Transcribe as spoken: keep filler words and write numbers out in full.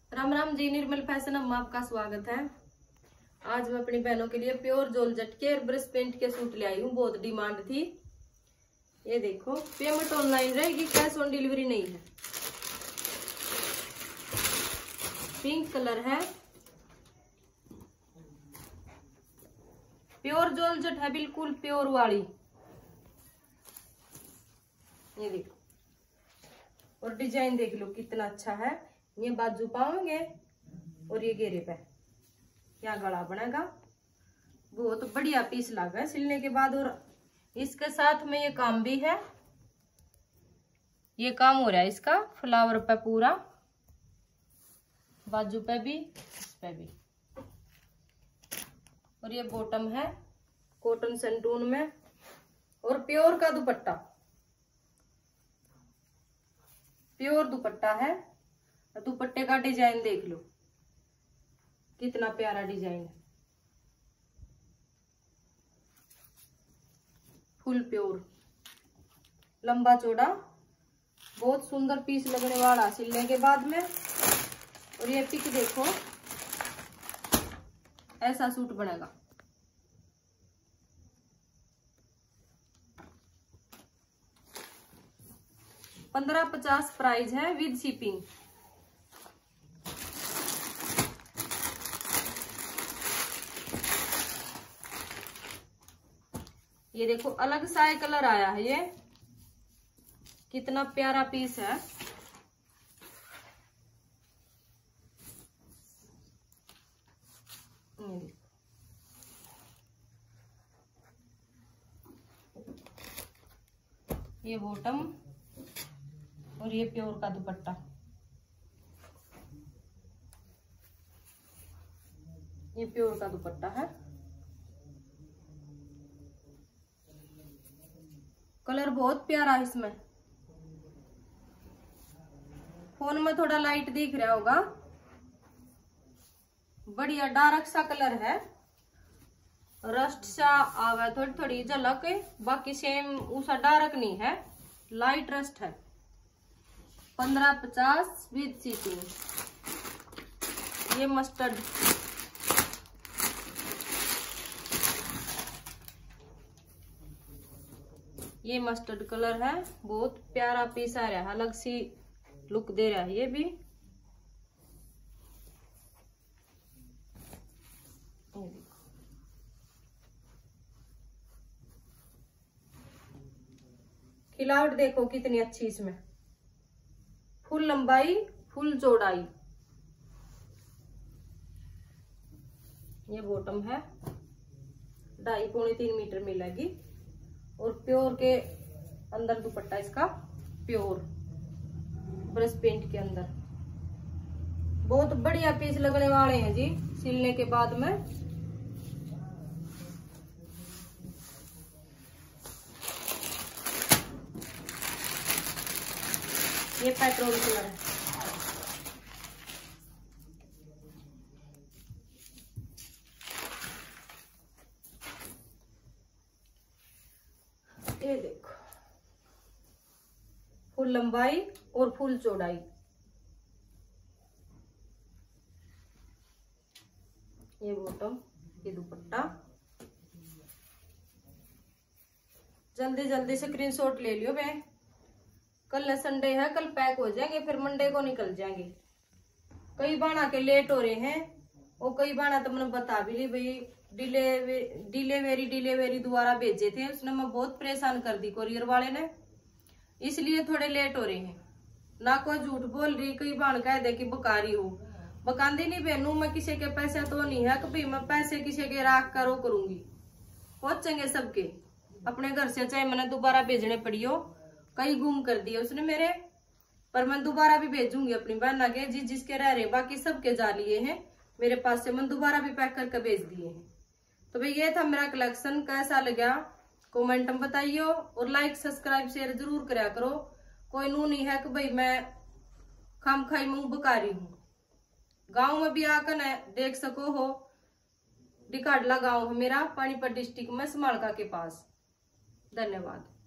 Ram Ram ji, Nirmal fashion में आपका स्वागत है। आज मैं अपनी बहनों के लिए प्योर जॉर्जेट के ब्रश पेंट के सूट ले आई हूँ। बहुत डिमांड थी। ये देखो, पेमेंट ऑनलाइन रहेगी, कैश ऑन डिलीवरी नहीं है। पिंक कलर है, प्योर जॉर्जेट है, बिल्कुल प्योर वाली। ये देखो, और डिजाइन देख लो कितना अच्छा है। ये बाजू पाओगे और ये घेरे पे क्या गला बनेगा। बहुत बढ़िया पीस लगा है सिलने के बाद। और इसके साथ में ये काम भी है, ये काम हो रहा है इसका फ्लावर पे पूरा, बाजू पे भी, इस पे भी। और ये बॉटम है कॉटन सेंटून में, और प्योर का दुपट्टा, प्योर दुपट्टा है। दुपट्टे का डिजाइन देख लो कितना प्यारा डिजाइन है, फुल प्योर, लंबा चौड़ा, बहुत सुंदर पीस लगने वाला सिलने के बाद में। और ये पिक देखो, ऐसा सूट बनेगा। पंद्रह पचास प्राइस है विद शिपिंग। ये देखो अलग सा कलर आया है, ये कितना प्यारा पीस है। ये बॉटम और ये प्योर का दुपट्टा। ये प्योर का दुपट्टा है, कलर बहुत प्यारा है इसमें। फोन में थोड़ा लाइट दिख रहा होगा, बढ़िया डार्क सा कलर है, रस्ट सा आवा थोड़ी थोड़ी झलक, बाकी सेम उसा डार्क नहीं है, लाइट रस्ट है। पंद्रह पचास विद शिपिंग। ये मस्टर्ड, ये मस्टर्ड कलर है, बहुत प्यारा पीस आ रहा है, अलग सी लुक दे रहा है ये भी। खिलावट देखो कितनी अच्छी इसमें, फुल लंबाई फुल चौड़ाई। ये बॉटम है, ढाई पौने तीन मीटर मिलेगी। और प्योर के अंदर दुपट्टा इसका, प्योर ब्रश पेंट के अंदर। बहुत बढ़िया पीस लगने वाले हैं जी सिलने के बाद में। ये पेट्रोल कलर है, ये देखो फुल लंबाई और फुल चौड़ाई। ये बॉटम, ये दुपट्टा। जल्दी जल्दी से स्क्रीनशॉट ले लियो बे, कल संडे है, कल पैक हो जाएंगे, फिर मंडे को निकल जाएंगे। कई बाणा के लेट हो रहे हैं, और कई बाणा तो मैंने बता भी ली भाई, डिलेवे डिलीवरी डिलीवरी द्वारा भेजे थे, उसने मैं बहुत परेशान कर दी कोरियर वाले ने, इसलिए थोड़े लेट हो रहे हैं। ना कोई झूठ बोल रही, कई बाण कह दे कि बकारी हो, बकांदी नहीं बहनू, मैं किसी के पैसे तो नहीं है कि भाई मैं पैसे किसी के राख करो करूंगी, पहुंचेंगे सबके अपने घर से, चाहे मैंने दोबारा भेजने पड़ी हो। कई गुम कर दिए उसने मेरे, पर मैं दोबारा भी भेजूंगी अपनी बहना के, जिस जिसके रह रहे, बाकी सबके जा लिए हैं मेरे पास से, मैं दोबारा भी पैक करके भेज दिए हैं। तो भाई ये था मेरा कलेक्शन, कैसा लगा कमेंट में बताइए, और लाइक सब्सक्राइब शेयर जरूर करा करो। कोई नू नहीं है कि भाई मैं खाम खाई मुंह बकारी हूँ, गांव में भी आकर न देख सको हो। डिकाडला गांव है मेरा, पानीपत डिस्ट्रिक्ट में समालका के पास। धन्यवाद।